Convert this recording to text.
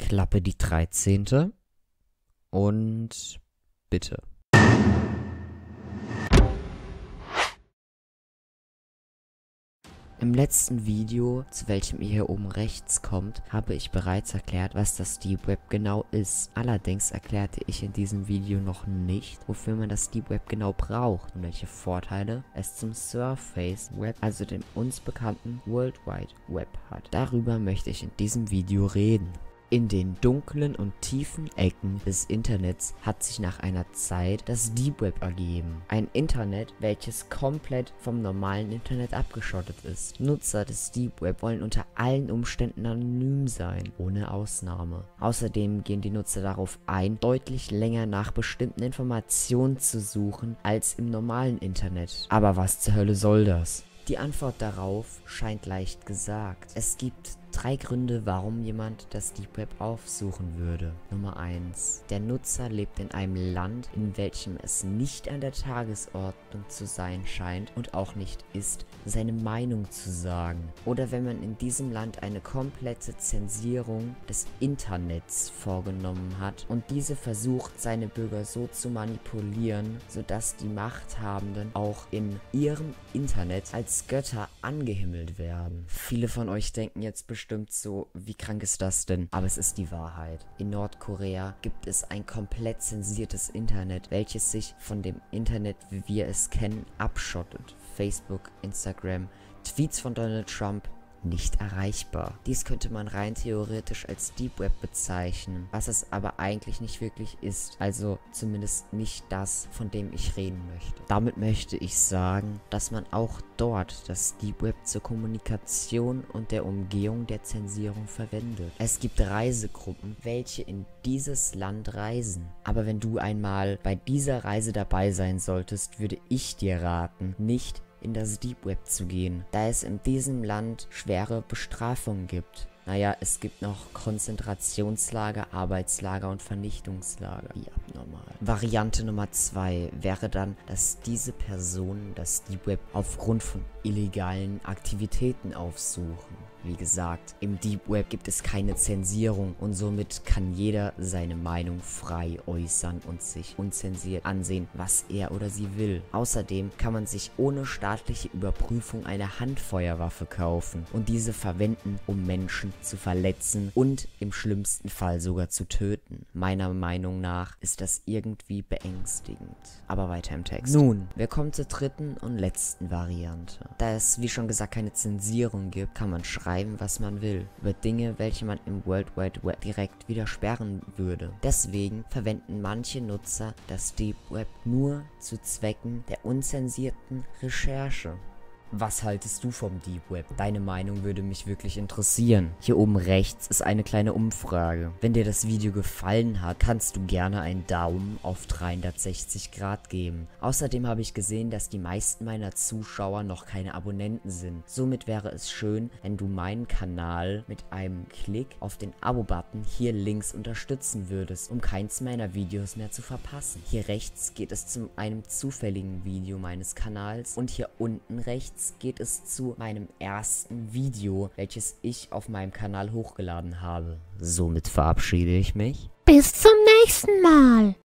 Klappe die 13. Und bitte. Im letzten Video, zu welchem ihr hier oben rechts kommt, habe ich bereits erklärt, was das Deep Web genau ist. Allerdings erklärte ich in diesem Video noch nicht, wofür man das Deep Web genau braucht und welche Vorteile es zum Surface Web, also dem uns bekannten World Wide Web hat. Darüber möchte ich in diesem Video reden. In den dunklen und tiefen Ecken des Internets hat sich nach einer Zeit das Deep Web ergeben. Ein Internet, welches komplett vom normalen Internet abgeschottet ist. Nutzer des Deep Web wollen unter allen Umständen anonym sein, ohne Ausnahme. Außerdem gehen die Nutzer darauf ein, deutlich länger nach bestimmten Informationen zu suchen als im normalen Internet. Aber was zur Hölle soll das? Die Antwort darauf scheint leicht gesagt. Es gibt 3 Gründe, warum jemand das Deep Web aufsuchen würde. Nummer 1. Der Nutzer lebt in einem Land, in welchem es nicht an der Tagesordnung zu sein scheint und auch nicht ist, seine Meinung zu sagen. Oder wenn man in diesem Land eine komplette Zensierung des Internets vorgenommen hat und diese versucht, seine Bürger so zu manipulieren, sodass die Machthabenden auch in ihrem Internet als Götter angehimmelt werden. Viele von euch denken jetzt bestimmt so, wie krank ist das denn? Aber es ist die Wahrheit. In Nordkorea gibt es ein komplett zensiertes Internet, welches sich von dem Internet, wie wir es kennen, abschottet. Facebook, Instagram, Tweets von Donald Trump, nicht erreichbar. Dies könnte man rein theoretisch als Deep Web bezeichnen, was es aber eigentlich nicht wirklich ist. Also zumindest nicht das, von dem ich reden möchte. Damit möchte ich sagen, dass man auch dort das Deep Web zur Kommunikation und der Umgehung der Zensierung verwendet. Es gibt Reisegruppen, welche in dieses Land reisen. Aber wenn du einmal bei dieser Reise dabei sein solltest, würde ich dir raten, nicht in das Deep Web zu gehen, da es in diesem Land schwere Bestrafungen gibt. Naja, es gibt noch Konzentrationslager, Arbeitslager und Vernichtungslager. Wie abnormal. Variante Nummer 2 wäre dann, dass diese Personen das Deep Web aufgrund von illegalen Aktivitäten aufsuchen. Wie gesagt, im Deep Web gibt es keine Zensierung und somit kann jeder seine Meinung frei äußern und sich unzensiert ansehen, was er oder sie will. Außerdem kann man sich ohne staatliche Überprüfung eine Handfeuerwaffe kaufen und diese verwenden, um Menschen zu verletzen und im schlimmsten Fall sogar zu töten. Meiner Meinung nach ist das irgendwie beängstigend. Aber weiter im Text. Nun, wir kommen zur dritten und letzten Variante. Da es, wie schon gesagt, keine Zensierung gibt, kann man schreiben, was man will, über Dinge, welche man im World Wide Web direkt wieder sperren würde. Deswegen verwenden manche Nutzer das Deep Web nur zu Zwecken der unzensierten Recherche. Was haltest du vom Deep Web? Deine Meinung würde mich wirklich interessieren. Hier oben rechts ist eine kleine Umfrage. Wenn dir das Video gefallen hat, kannst du gerne einen Daumen auf 360 Grad geben. Außerdem habe ich gesehen, dass die meisten meiner Zuschauer noch keine Abonnenten sind. Somit wäre es schön, wenn du meinen Kanal mit einem Klick auf den Abo-Button hier links unterstützen würdest, um keins meiner Videos mehr zu verpassen. Hier rechts geht es zu einem zufälligen Video meines Kanals und hier unten rechts geht es zu meinem ersten Video, welches ich auf meinem Kanal hochgeladen habe. Somit verabschiede ich mich. Bis zum nächsten Mal.